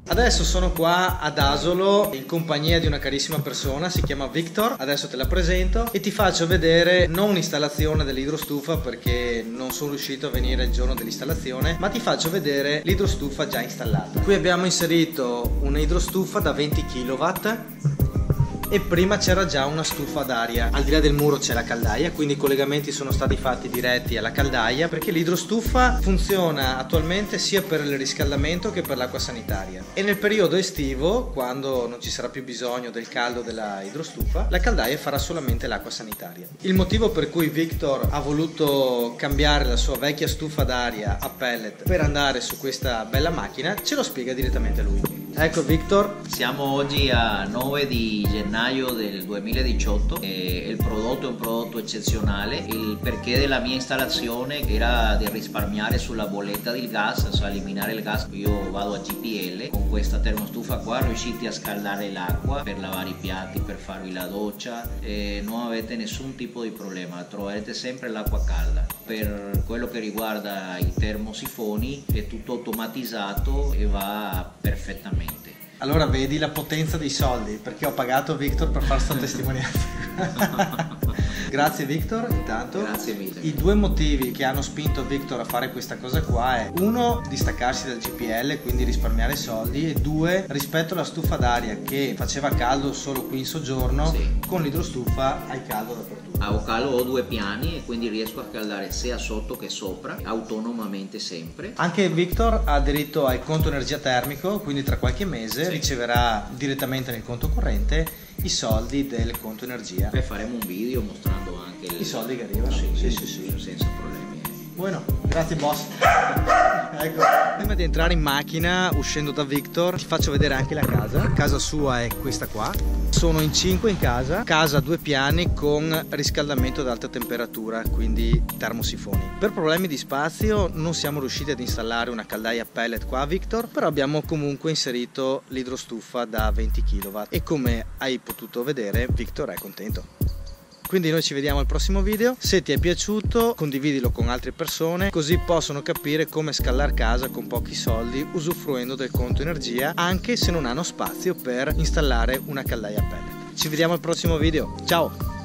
Adesso sono qua ad Asolo in compagnia di una carissima persona, si chiama Victor. Adesso te la presento e ti faccio vedere non l'installazione dell'idrostufa, perché non sono riuscito a venire il giorno dell'installazione, ma ti faccio vedere l'idrostufa già installata. Qui abbiamo inserito un'idrostufa da 20 kW e prima c'era già una stufa d'aria. Al di là del muro c'è la caldaia, quindi i collegamenti sono stati fatti diretti alla caldaia, perché l'idrostufa funziona attualmente sia per il riscaldamento che per l'acqua sanitaria. E nel periodo estivo, quando non ci sarà più bisogno del caldo della idrostufa, la caldaia farà solamente l'acqua sanitaria. Il motivo per cui Victor ha voluto cambiare la sua vecchia stufa d'aria a pellet per andare su questa bella macchina ce lo spiega direttamente lui. Ecco Victor. Siamo oggi a 9 di gennaio del 2018 e il prodotto è un prodotto eccezionale. Il perché della mia installazione era di risparmiare sulla bolletta del gas, cioè eliminare il gas. Io vado a GPL con questa termostufa qua, riuscite a scaldare l'acqua per lavare i piatti, per farvi la doccia e non avete nessun tipo di problema, troverete sempre l'acqua calda. Per quello che riguarda i termosifoni è tutto automatizzato e va perfettamente. Allora vedi la potenza dei soldi, perché ho pagato Victor per fare sta testimonianza. Grazie Victor, intanto. Grazie mille. I due motivi che hanno spinto Victor a fare questa cosa qua è: uno, distaccarsi dal GPL, quindi risparmiare soldi, e due, rispetto alla stufa d'aria che faceva caldo solo qui in soggiorno, sì, con l'idrostufa hai caldo dappertutto. Ho caldo, ho 2 piani e quindi riesco a scaldare sia sotto che sopra, autonomamente sempre. Anche Victor ha aderito al conto energia termico, quindi tra qualche mese riceverà direttamente nel conto corrente i soldi del conto energia. Beh, faremo un video mostrando anche i soldi che arrivano. Sì, senza problemi. Bueno, grazie boss. Ecco. Prima di entrare in macchina, uscendo da Victor, ti faccio vedere anche la casa. Casa sua è questa qua. Sono in 5 in casa. Casa a 2 piani con riscaldamento ad alta temperatura, quindi termosifoni. Per problemi di spazio non siamo riusciti ad installare una caldaia pellet qua a Victor, però abbiamo comunque inserito l'idrostufa da 20 kW e come hai potuto vedere Victor è contento. Quindi noi ci vediamo al prossimo video. Se ti è piaciuto condividilo con altre persone, così possono capire come scaldare casa con pochi soldi usufruendo del conto energia, anche se non hanno spazio per installare una caldaia pellet. Ci vediamo al prossimo video, ciao!